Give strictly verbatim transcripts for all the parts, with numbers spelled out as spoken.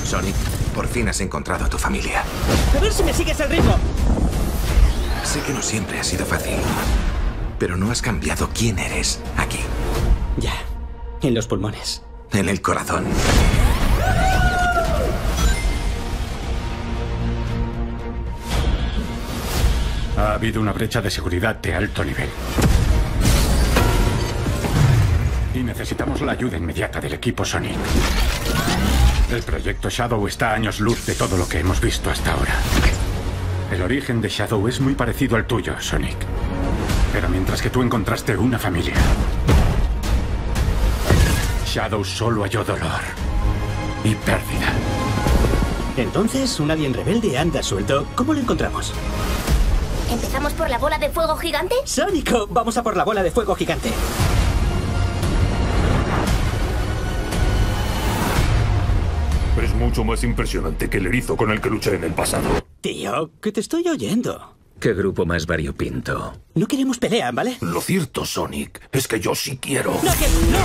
Sonic, por fin has encontrado a tu familia. A ver si me sigues el ritmo. Sé que no siempre ha sido fácil, pero no has cambiado quién eres aquí. Ya, en los pulmones. En el corazón. Ha habido una brecha de seguridad de alto nivel. Y necesitamos la ayuda inmediata del equipo Sonic. El proyecto Shadow está a años luz de todo lo que hemos visto hasta ahora. El origen de Shadow es muy parecido al tuyo, Sonic. Pero mientras que tú encontraste una familia, Shadow solo halló dolor y pérdida. Entonces, un alien rebelde anda suelto. ¿Cómo lo encontramos? ¿Empezamos por la bola de fuego gigante? ¡Sónico! Vamos a por la bola de fuego gigante. Es mucho más impresionante que el erizo con el que luché en el pasado. Tío, que te estoy oyendo. ¿Qué grupo más variopinto? No queremos pelea, ¿vale? Lo cierto, Sonic, es que yo sí quiero. ¡No, que no!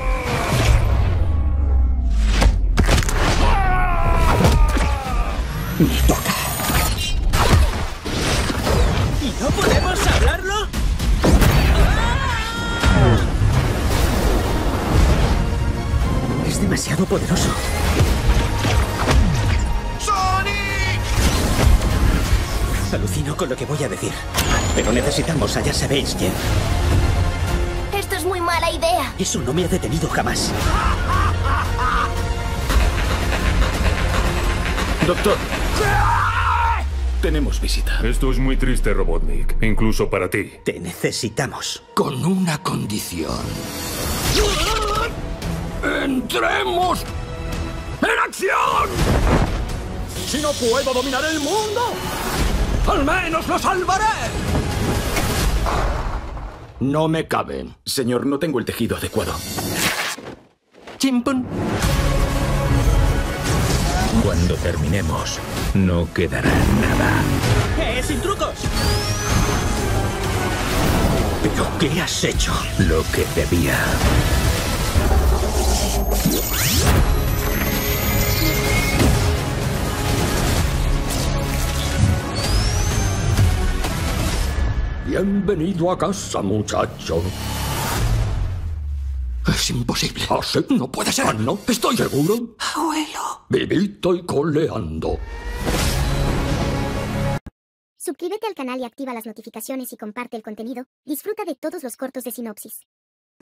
Ni toca. ¿Y no podemos hablarlo? Es demasiado poderoso. Alucino con lo que voy a decir. Pero necesitamos a ya sabéis quién. Esto es muy mala idea. Eso no me ha detenido jamás. Doctor, tenemos visita. Esto es muy triste, Robotnik, incluso para ti. Te necesitamos. Con una condición. ¡Entremos en acción! Si no puedo dominar el mundo, ¡al menos lo salvaré! No me cabe. Señor, no tengo el tejido adecuado. Chimpun. Cuando terminemos, no quedará nada. ¡Eh, sin trucos! ¿Pero qué has hecho? Lo que debía. Bienvenido a casa, muchacho. Es imposible. ¿Ah, sí? No puede ser. Ah, no, estoy seguro. Abuelo. Vivito y coleando. Suscríbete al canal y activa las notificaciones y comparte el contenido. Disfruta de todos los cortos de Sinopsis.